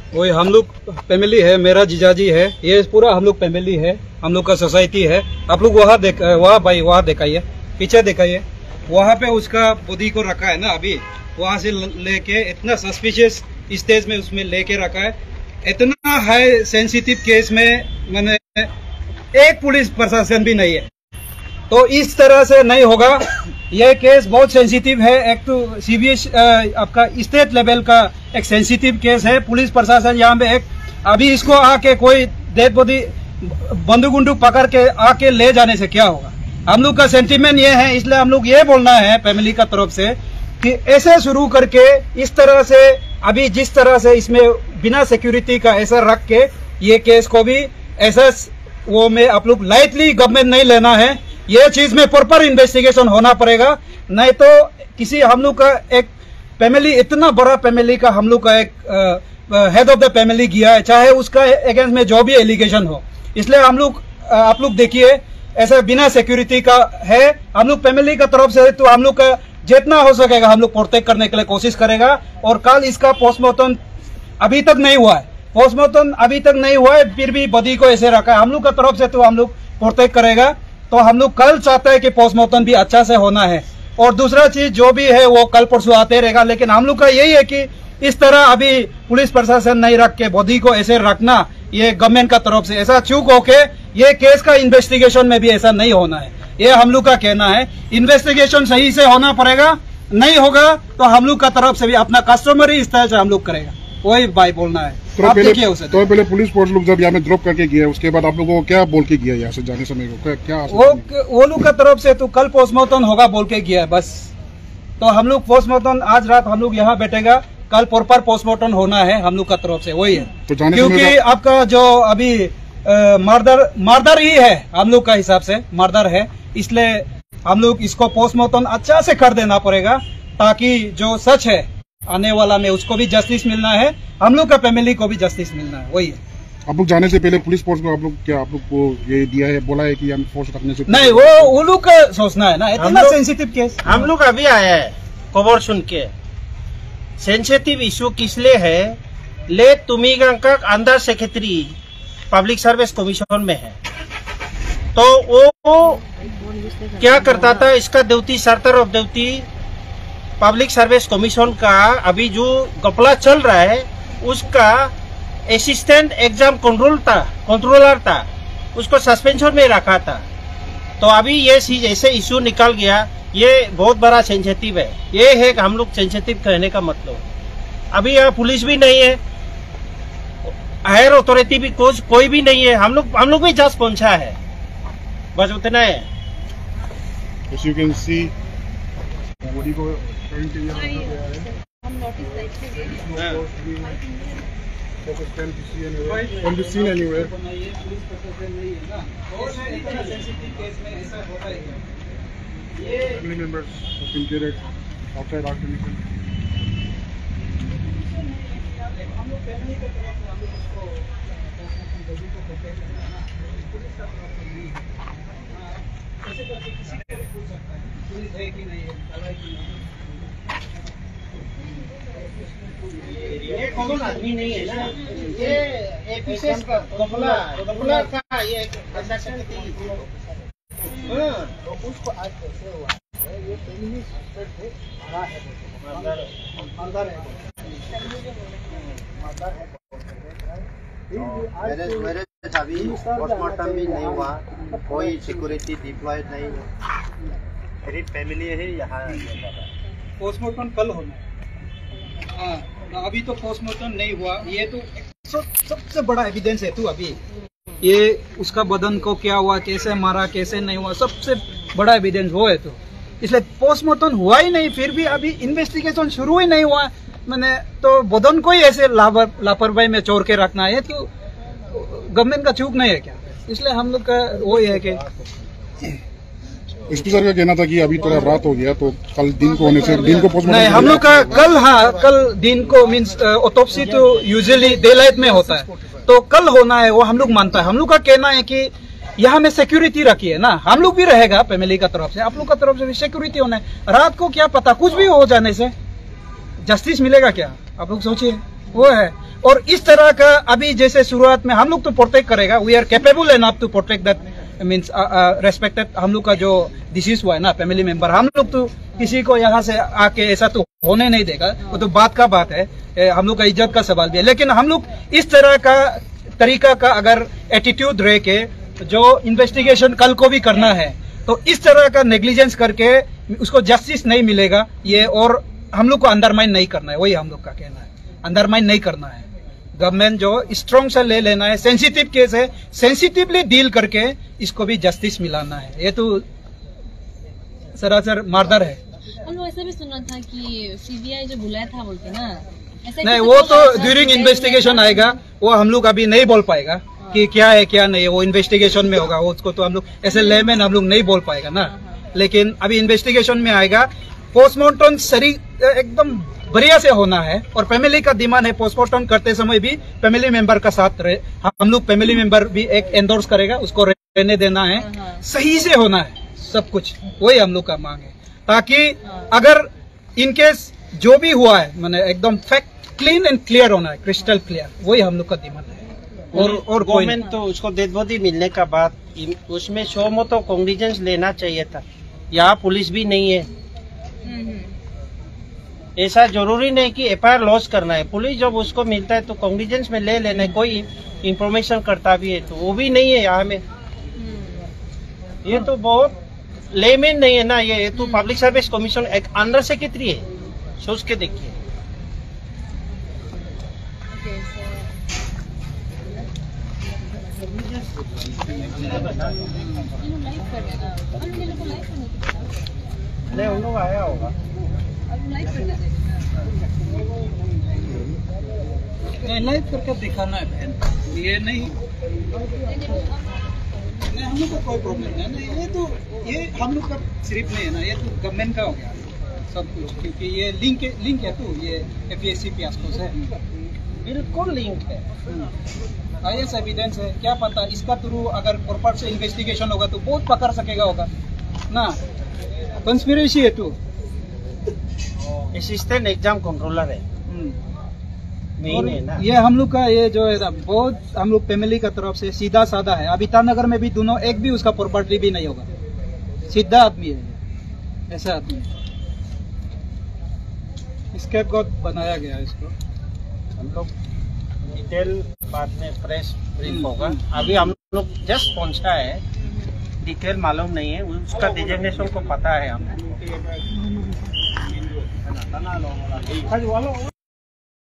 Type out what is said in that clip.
वही हम लोग फैमिली है, मेरा जीजाजी है, ये पूरा हम लोग फैमिली है, हम लोग का सोसाइटी है। आप लोग वहाँ भाई वहाँ दिखाइए, पीछे दिखाइए, वहाँ पे उसका बॉडी को रखा है ना, अभी वहाँ से लेके इतना सस्पिशियस स्टेज में उसमें लेके रखा है। इतना हाई सेंसिटिव केस में मैंने एक पुलिस प्रशासन भी नहीं है, तो इस तरह से नहीं होगा। यह केस बहुत सेंसिटिव है, एक तो सीबीएस आपका स्टेट लेवल का एक सेंसिटिव केस है। पुलिस प्रशासन यहाँ पे एक अभी इसको आके कोई डेड बॉडी बंदूक उंदूक पकड़ के आके ले जाने से क्या होगा। हम लोग का सेंटीमेंट ये है, इसलिए हम लोग ये बोलना है फैमिली का तरफ से कि ऐसे शुरू करके इस तरह से अभी जिस तरह से इसमें बिना सिक्योरिटी का ऐसा रख के ये केस को भी ऐसा वो में आप लोग लाइटली गवर्नमेंट नहीं लेना है। ये चीज में प्रॉपर इन्वेस्टिगेशन होना पड़ेगा, नहीं तो किसी हम लोग का एक फैमिली, इतना बड़ा फैमिली का हम लोग का एक हेड ऑफ द फैमिली गया है, चाहे उसका अगेंस्ट में जो भी एलिगेशन हो। इसलिए हम लोग आप लोग देखिए ऐसा बिना सिक्योरिटी का है, हम लोग फैमिली का तरफ से तो हम लोग का जितना हो सकेगा हम लोग प्रोटेक्ट करने के लिए कोशिश करेगा। और कल इसका पोस्टमार्टम अभी तक नहीं हुआ है, पोस्टमार्टम अभी तक नहीं हुआ है, फिर भी बॉडी को ऐसे रखा है। हम लोग का तरफ से तो हम लोग प्रोटेक्ट करेगा, तो हम लोग कल चाहते हैं कि पोस्टमार्टम भी अच्छा से होना है। और दूसरा चीज जो भी है वो कल परसों आते रहेगा, लेकिन हम लोग का यही है कि इस तरह अभी पुलिस प्रशासन नहीं रख के बॉडी को ऐसे रखना, ये गवर्नमेंट का तरफ से ऐसा चूक होके ये केस का इन्वेस्टिगेशन में भी ऐसा नहीं होना है, ये हम लोग का कहना है। इन्वेस्टिगेशन सही से होना पड़ेगा, नहीं होगा तो हम लोग का तरफ से भी अपना कस्टमरी इस तरह से हम लोग करेगा, वही भाई बोलना है। तो पहले पुलिस फोर्स लोग जब यहाँ में ड्रॉप करके गए, उसके बाद आप लोगों को क्या बोल के गया यहाँ से जाने समय को, क्या वो लोग का तरफ से तो कल पोस्टमार्टम होगा बोल के गया है बस। तो हम लोग पोस्टमार्टम आज रात हम लोग यहाँ बैठेगा, कल प्रॉपर पोस्टमार्टम होना है हम लोग का तरफ से, वही है। तो क्योंकि आपका जो अभी मर्डर ही है, हम लोग का हिसाब से मर्डर है, इसलिए हम लोग इसको पोस्टमार्टम अच्छा से कर देना पड़ेगा, ताकि जो सच है आने वाला में उसको भी जस्टिस मिलना है, हम लोग का फैमिली को भी जस्टिस मिलना है, वही है। आप लोग जाने से पहले पुलिस फोर्स को आप लोग को ये दिया है, बोला है कि हम फोर्स रखने से नहीं, वो लोग का सोचना है ना, इतना सेंसिटिव केस। हम लोग अभी आया है खबर सुन के, सेंसिटिव इशू किसलिए है, ले तुमीगंग under secretary public service commission में है, तो वो क्या करता था, इसका duty charter of duty public service commission का अभी जो घपला चल रहा है उसका असिस्टेंट एग्जाम कंट्रोलर था, उसको सस्पेंशन में रखा था। तो अभी ये चीज ऐसे इशू निकल गया, ये बहुत बड़ा सेंसिटिव है, ये है कि हम लोग सेंसिटिव कहने का मतलब। अभी यहाँ पुलिस भी नहीं है, हायर अथॉरिटी भी कोई भी नहीं है, हम लोग भी जस्ट पहुंचा है, बस उतना है। As you can see, body को family members have been carried outside our commission. ये कौन आदमी नहीं है ना, ये एपिसेस का कमला का ये ट्रांजैक्शन थी। तो उसको आज कैसे हुआ है, ये फैमिली सस्पेक्ट है, अंदर है मेरे अभी पोस्टमार्टम भी नहीं हुआ, कोई सिक्योरिटी डिप्लॉयड नहीं है, मेरी फैमिली है यहाँ। पोस्टमार्टम कल होना है, हाँ, अभी तो पोस्टमार्टम नहीं हुआ, ये तो सबसे बड़ा एविडेंस है। तू अभी ये उसका बदन को क्या हुआ, कैसे मारा, कैसे नहीं हुआ, सबसे बड़ा एविडेंस वो है। तो इसलिए पोस्टमार्टम हुआ ही नहीं, फिर भी अभी इन्वेस्टिगेशन शुरू ही नहीं हुआ, मैंने तो बदन को ही ऐसे लापरवाही में चोर के रखना है, तो गवर्नमेंट का चूक नहीं है क्या? इसलिए हम लोग का वो है कि एसपी सर का कहना था कि अभी थोड़ा रात हो गया, तो कल दिन को होने से दिन को पोस्टमार्टम नहीं, हम लोग का कल, हाँ कल दिन को मीन्स ऑटोप्सी तो यूजुअली डे लाइट में होता है, तो कल होना है, वो हम लोग मानता है। हम लोग का कहना है कि यहाँ में सिक्योरिटी रखी है ना, हम लोग भी रहेगा फैमिली का तरफ से, आप लोग का तरफ से भी सिक्योरिटी होना है। रात को क्या पता कुछ भी हो जाने से जस्टिस मिलेगा क्या, आप लोग सोचिए। वो है। और इस तरह का अभी जैसे शुरुआत में हम लोग तो प्रोटेक्ट करेगा, we are capable enough to protect that means respected. हम लोग का जो डिसीज हुआ है ना फैमिली मेंबर, हम लोग तो किसी को यहाँ से आके ऐसा तो होने नहीं देगा, वो तो बात का बात है, हम लोग का इज्जत का सवाल भी है। लेकिन हम लोग इस तरह का तरीका का अगर एटीट्यूड रह के जो इन्वेस्टिगेशन कल को भी करना है तो इस तरह का नेग्लिजेंस करके उसको जस्टिस नहीं मिलेगा ये, और हम लोग को अंडरमाइन नहीं करना है, वही हम लोग का कहना है, अंडरमाइन नहीं करना है। गवर्नमेंट जो स्ट्रॉन्ग से ले लेना है, सेंसिटिव केस है, सेंसिटिवली डील करके इसको भी जस्टिस मिलाना है। ये तो सरासर मर्डर है। हम लोग ऐसा भी सुना था कि सीबीआई जो बुलाया था बोलते ना, नहीं वो तो ड्यूरिंग इन्वेस्टिगेशन आएगा, वो हम लोग अभी नहीं बोल पाएगा कि क्या है क्या नहीं है, वो इन्वेस्टिगेशन में होगा, वो उसको तो हम लोग ऐसे लेमैन हम लोग नहीं बोल पाएगा ना। लेकिन अभी इन्वेस्टिगेशन में आएगा, पोस्टमार्टम सही एकदम बढ़िया से होना है, और फैमिली का डिमांड है पोस्टमार्टम करते समय भी फैमिली मेंबर का साथ रहे, हम लोग फैमिली मेंबर भी एक एंडोर्स करेगा, उसको रहने देना है, सही से होना है सब कुछ, वही हम लोग का मांग है। ताकि अगर इनकेस जो भी हुआ है मैंने एकदम फैक्ट क्लीन एंड क्लियर होना है, क्रिस्टल क्लियर, वही हम लोग का डिमांड है। और गवर्नमेंट तो उसको डेड बॉडी मिलने का बाद उसमें शो मोटो कॉन्ग्निजेंस लेना चाहिए था। यहाँ पुलिस भी नहीं है, ऐसा जरूरी नहीं कि एफआईआर लॉस करना है, पुलिस जब उसको मिलता है तो कॉन्ग्निजेंस में ले लेना है, कोई इंफॉर्मेशन करता भी है तो वो भी नहीं है यहाँ में। ये तो बहुत लेमेन नहीं है ना, ये तो पब्लिक सर्विस कमीशन एक अंडर सेक्रेटरी है, सोच के देखिए। नहीं उन लोग आया होगा, लाइव करके दिखाना है बहन, ये नहीं हम लोग का कोई प्रॉब्लम नहीं है। ये हम लोग का सिर्फ नहीं है ना, ये तो गवर्नमेंट का हो गया सब कुछ, क्योंकि ये लिंक है तो ये एपीएससी फियास्को से बिल्कुल लिंक है। आईएस एविडेंस है, क्या पता इसका थ्रू अगर प्रॉपर से इन्वेस्टिगेशन होगा तो बहुत पकड़ सकेगा होगा ना। कंस्पिरेसी है तो असिस्टेंट एग्जाम कंट्रोलर है, मेन है ना। ये हम लोग का ये जो है बहुत हम लोग फैमिली का तरफ से सीधा साधा है। अब ईटानगर में भी दोनों एक भी उसका प्रॉपर्टी भी नहीं होगा, सीधा आदमी है, ऐसा आदमी स्कैपगॉट बनाया गया है इसको। हम लोग डिटेल बाद में प्रेस ब्रीफ होगा, अभी हम लोग जस्ट पहुंचा है, डिटेल मालूम नहीं है, उसका डिजिग्नेशन को पता है हमको।